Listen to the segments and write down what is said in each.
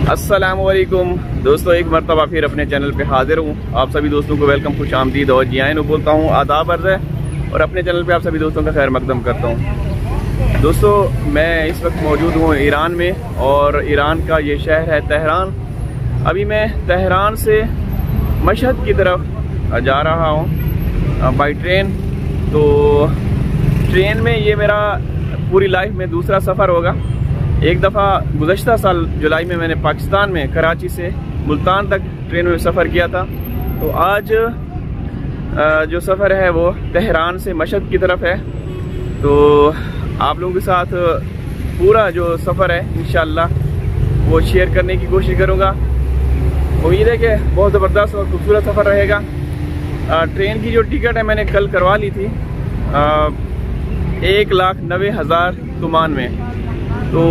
अस्सलामुअलैकुम दोस्तों, एक मरतबा फिर अपने चैनल पे हाजिर हूँ। आप सभी दोस्तों को वेलकम, खुश आमदीद और जियान बोलता हूँ, आदाब अर्ज़ है और अपने चैनल पे आप सभी दोस्तों का खैर मकदम करता हूँ। दोस्तों, मैं इस वक्त मौजूद हूँ ईरान में और ईरान का ये शहर है तेहरान। अभी मैं तेहरान से मशहद की तरफ जा रहा हूँ बाई ट्रेन। तो ट्रेन में ये मेरा पूरी लाइफ में दूसरा सफ़र होगा। एक दफ़ा गुज़श्ता साल जुलाई में मैंने पाकिस्तान में कराची से मुल्तान तक ट्रेन में सफ़र किया था। तो आज जो सफ़र है वो तेहरान से मशहद की तरफ है। तो आप लोगों के साथ पूरा जो सफ़र है इंशाअल्लाह वो शेयर करने की कोशिश करूँगा। उम्मीद है कि बहुत ज़बरदस्त और खूबसूरत सफ़र रहेगा। ट्रेन की जो टिकट है मैंने कल करवा ली थी 1,90,000 तुमान में। तो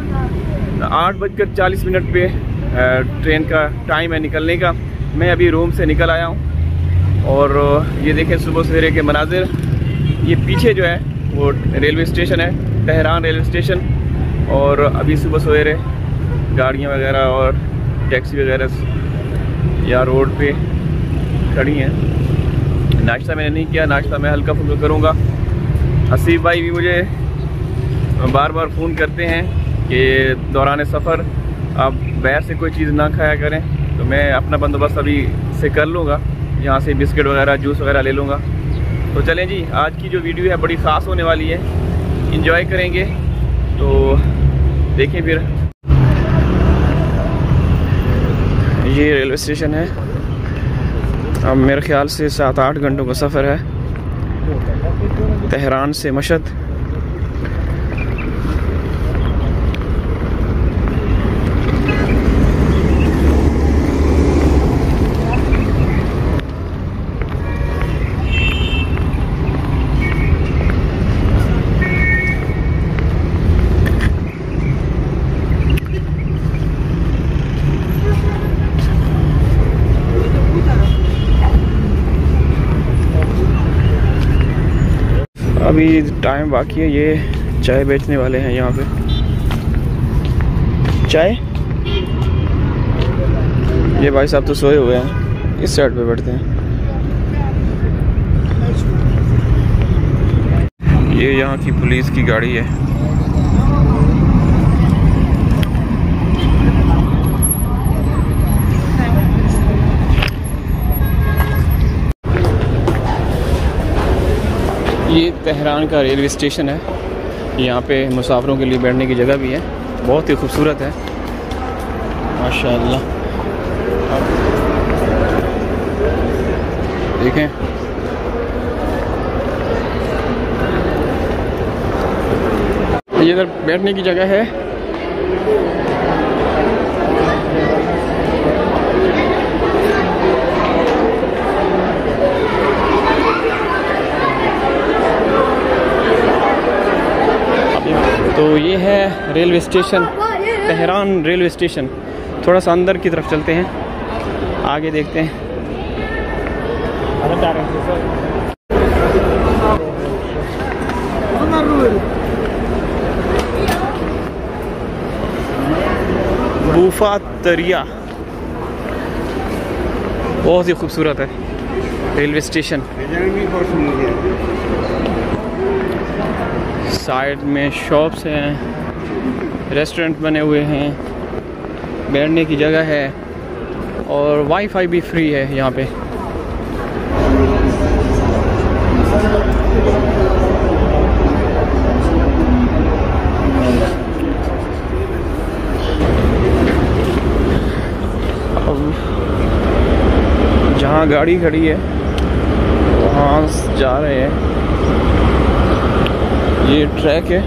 8:40 पे ट्रेन का टाइम है निकलने का। मैं अभी रूम से निकल आया हूँ और ये देखें सुबह सवेरे के मनाजिर। ये पीछे जो है वो रेलवे स्टेशन है, तेहरान रेलवे स्टेशन। और अभी सुबह सवेरे गाड़ियाँ वगैरह और टैक्सी वगैरह यहाँ रोड पे खड़ी हैं। नाश्ता मैंने नहीं किया, नाश्ता मैं हल्का फुल्का करूँगा। हसीब भाई भी मुझे बार बार फ़ोन करते हैं कि दौरान सफ़र आप बाहर से कोई चीज़ ना खाया करें। तो मैं अपना बंदोबस्त अभी से कर लूँगा, यहाँ से बिस्किट वगैरह जूस वगैरह ले लूँगा। तो चलें जी, आज की जो वीडियो है बड़ी ख़ास होने वाली है, इंजॉय करेंगे। तो देखें फिर। ये रेलवे स्टेशन है। अब मेरे ख्याल से 7-8 घंटों का सफ़र है तेहरान से मशहद। अभी टाइम बाकी है। ये चाय बेचने वाले हैं यहाँ पे। चाय, ये भाई साहब तो सोए हुए हैं, इस साइड पे बैठते हैं। ये यहाँ की पुलिस की गाड़ी है। ये तेहरान का रेलवे स्टेशन है। यहाँ पे मुसाफिरों के लिए बैठने की जगह भी है, बहुत ही खूबसूरत है माशाअल्लाह। देखें, ये इधर बैठने की जगह है। तो ये है railway station, Tehran railway station. थोड़ा सा अंदर की तरफ चलते हैं, आगे देखते हैं। बूफा तरिया बहुत ही खूबसूरत है रेलवे स्टेशन। साइड में शॉप्स हैं, रेस्टोरेंट बने हुए हैं, बैठने की जगह है और वाईफाई भी फ्री है यहाँ पे। अब जहाँ गाड़ी खड़ी है वहाँ जा रहे हैं। ये ट्रैक है।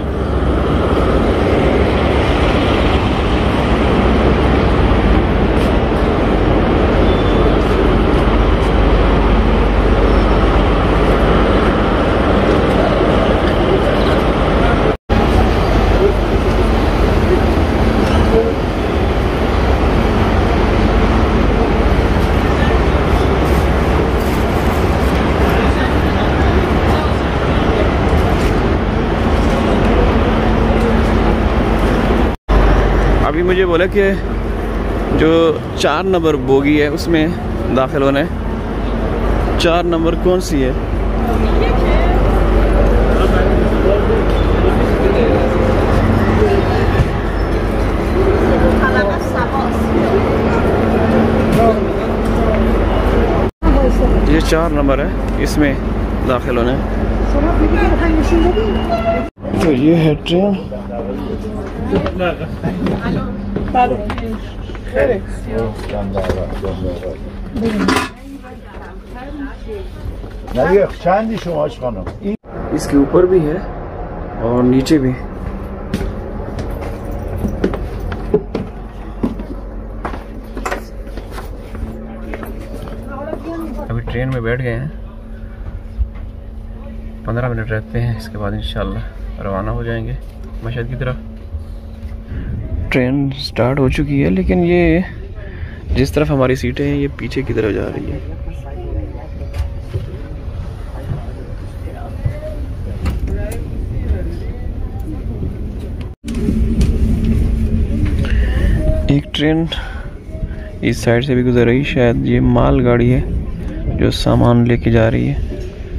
अभी मुझे बोला कि जो 4 नंबर बोगी है उसमें दाखिल होना है। 4 नंबर कौन सी है? ये 4 नंबर है, इसमें दाखिल होना है। तो ये है ट्रेन। इसके ऊपर भी है और नीचे भी। अभी ट्रेन में बैठ गए हैं, 15 मिनट रहते हैं, इसके बाद इंशाल्लाह रवाना हो जाएंगे मशहद की तरफ। ट्रेन स्टार्ट हो चुकी है, लेकिन ये जिस तरफ हमारी सीटें हैं ये पीछे की तरफ जा रही है। एक ट्रेन इस साइड से भी गुजर रही, शायद ये माल गाड़ी है जो सामान लेके जा रही है।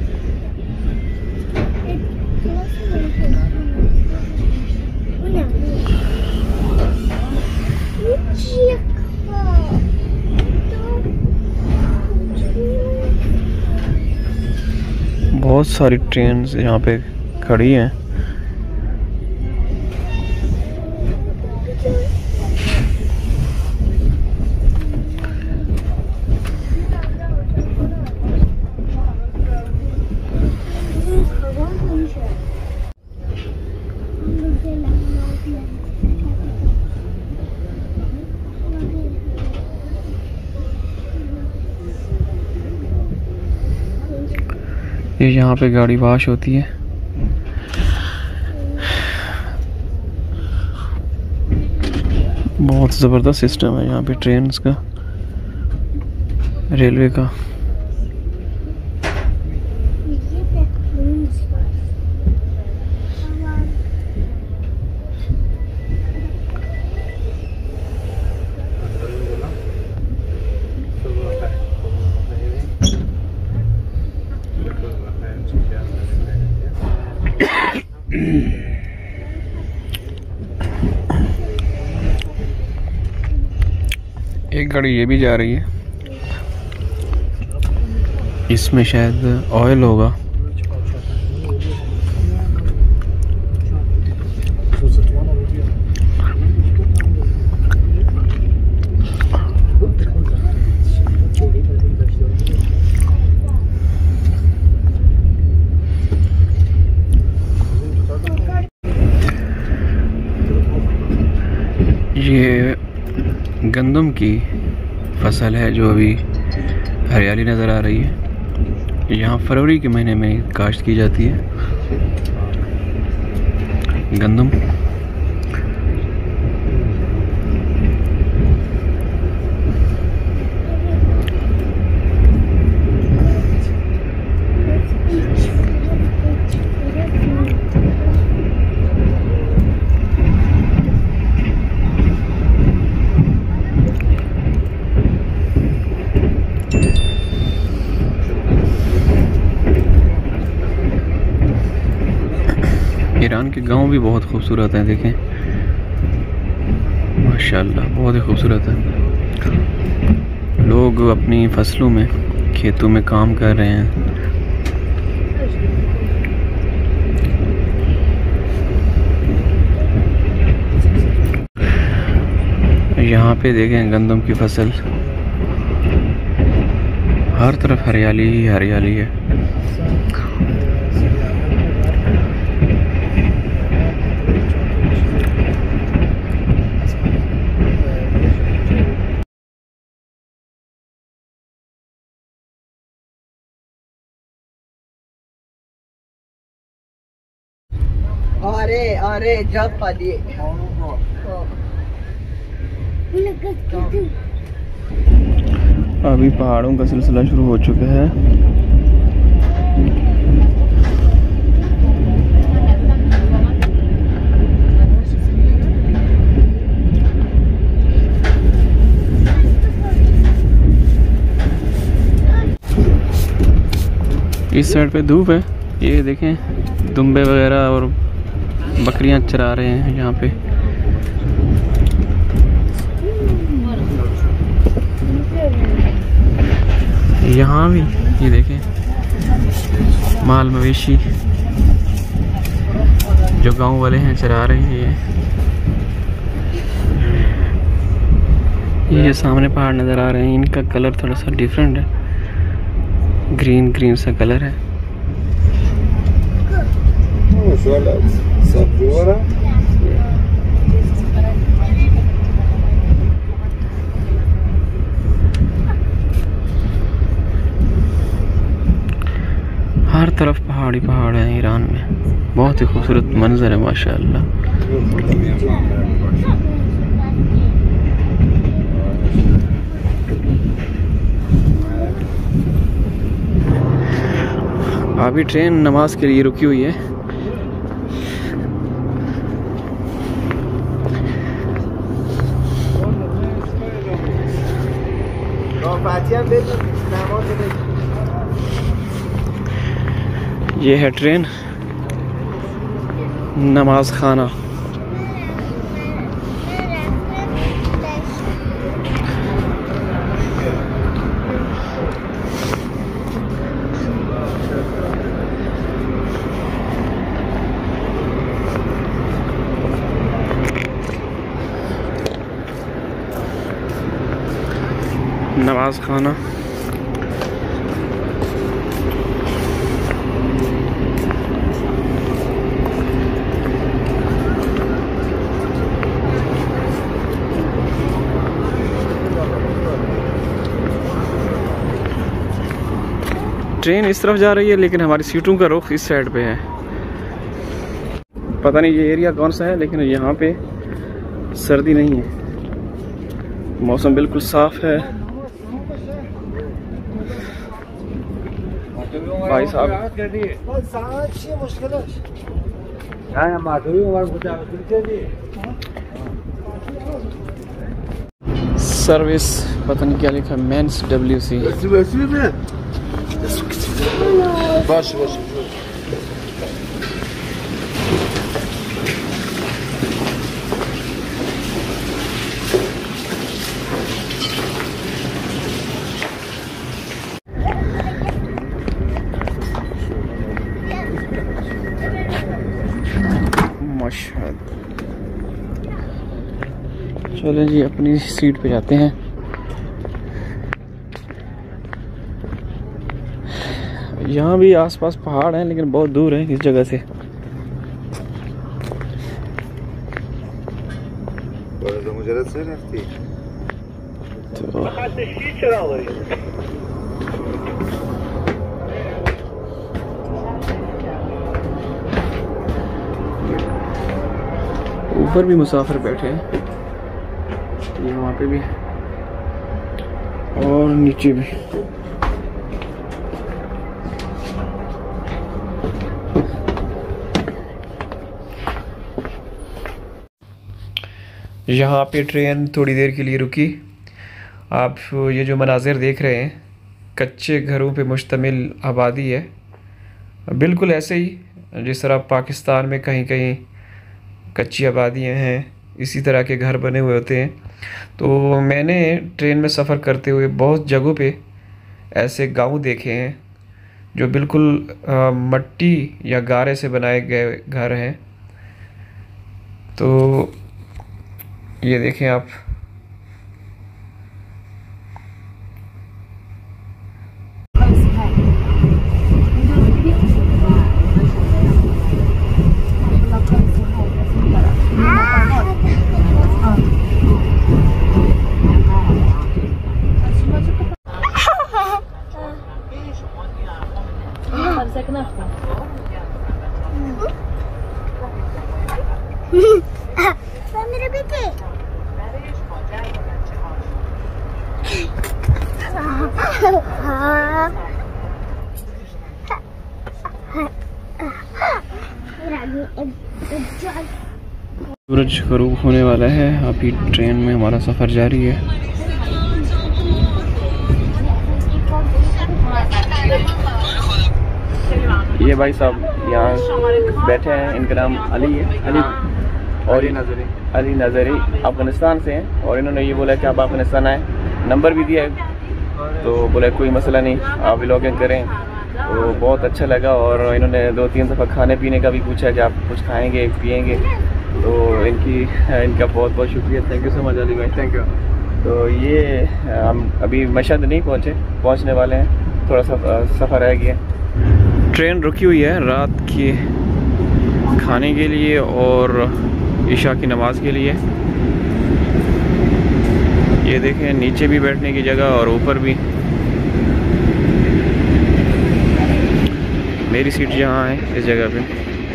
बहुत सारी ट्रेन यहाँ पे खड़ी हैं। ये यहाँ पे गाड़ी वॉश होती है। बहुत ज़बरदस्त सिस्टम है यहाँ पे ट्रेन्स का, रेलवे का। एक गाड़ी ये भी जा रही है, इसमें शायद ऑयल होगा। ये गंदम की फसल है जो अभी हरियाली नज़र आ रही है। यहाँ फरवरी के महीने में काश्त की जाती है गंदम। ईरान के गांव भी बहुत खूबसूरत हैं, देखें माशाल्लाह, बहुत ही खूबसूरत है। लोग अपनी फसलों में, खेतों में काम कर रहे हैं। यहाँ पे देखें गंदम की फसल, हर तरफ हरियाली ही हरियाली है। अरे अरे जब पादी अभी पहाड़ों का सिलसिला शुरू हो चुका है। इस साइड पे धूप है, ये देखें दुम्बे वगैरह और बकरियां चरा रहे हैं यहाँ पे। यहाँ भी ये देखें माल मवेशी जो गांव वाले हैं चरा रहे हैं। ये सामने पहाड़ नज़र आ रहे हैं, इनका कलर थोड़ा सा डिफरेंट है, ग्रीन ग्रीन सा कलर है। हर तरफ पहाड़ी पहाड़ है ईरान में, बहुत ही खूबसूरत मंजर है माशाअल्लाह। अभी ट्रेन नमाज के लिए रुकी हुई है। ये है ट्रेन नमाज खाना। नमाज खाना ट्रेन इस तरफ जा रही है, लेकिन हमारी सीटों का रुख इस साइड पे है। पता नहीं ये एरिया कौन सा है, लेकिन यहाँ पे सर्दी नहीं है, मौसम बिल्कुल साफ है। भाई साहब सर्विस पता नहीं क्या लिखा, मेंस WC। बस बस माशाअल्लाह। चलें जी अपनी सीट पे जाते हैं। यहाँ भी आसपास पहाड़ हैं, लेकिन बहुत दूर है इस जगह से। तो ऊपर भी मुसाफिर बैठे हैं, ये वहाँ पे भी और नीचे भी। यहाँ पे ट्रेन थोड़ी देर के लिए रुकी। आप ये जो मनाज़िर देख रहे हैं, कच्चे घरों पे मुश्तमिल आबादी है, बिल्कुल ऐसे ही जिस तरह पाकिस्तान में कहीं कहीं कच्ची आबादियाँ हैं, इसी तरह के घर बने हुए होते हैं। तो मैंने ट्रेन में सफ़र करते हुए बहुत जगहों पे ऐसे गांव देखे हैं जो बिल्कुल मट्टी या गारे से बनाए गए घर हैं। तो ये देखें आप, मेरे बेटे सूरज गरूब होने वाला है। अभी ट्रेन में हमारा सफ़र जारी है। ये भाई साहब यहाँ बैठे हैं, इनका नाम अली है, अली और अली नज़री अफ़गानिस्तान से हैं। और इन्होंने ये बोला कि आप अफ़गानिस्तान आए, नंबर भी दिया है, तो बोला कोई मसला नहीं, आप व्लॉगिंग करें। तो बहुत अच्छा लगा। और इन्होंने 2-3 दफ़ा खाने पीने का भी पूछा कि आप कुछ खाएंगे पिएंगे, तो इनका बहुत बहुत शुक्रिया। Thank you so much Ali भाई, थैंक यू। तो ये हम अभी मशहद नहीं पहुंचने वाले हैं, थोड़ा सा सफ़र रह गया। ट्रेन रुकी हुई है रात की खाने के लिए और इशा की नमाज़ के लिए। ये देखें, नीचे भी बैठने की जगह और ऊपर भी। मेरी सीट यहाँ है इस जगह पे।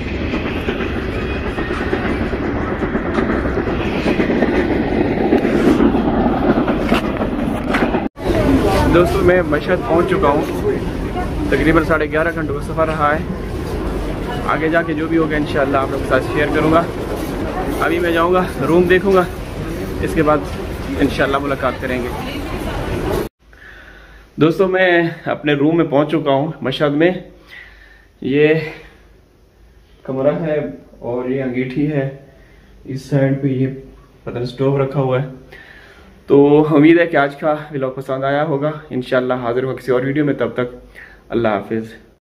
दोस्तों मैं मशहद पहुँच चुका हूँ, तकरीबन 11.5 घंटों का सफ़र रहा है। आगे जाके जो भी होगा इंशाल्लाह आप लोगों के साथ शेयर करूँगा। अभी मैं जाऊँगा, रूम देखूँगा, इसके बाद इंशाल्लाह मुलाकात करेंगे। दोस्तों मैं अपने रूम में पहुंच चुका हूं मशहद में। ये कमरा है और ये अंगीठी है, इस साइड पे ये पता नहीं स्टोव रखा हुआ है। तो उम्मीद है कि आज का व्लॉग पसंद आया होगा। इंशाल्लाह हाजिर होगा किसी और वीडियो में, तब तक अल्लाह हाफिज़।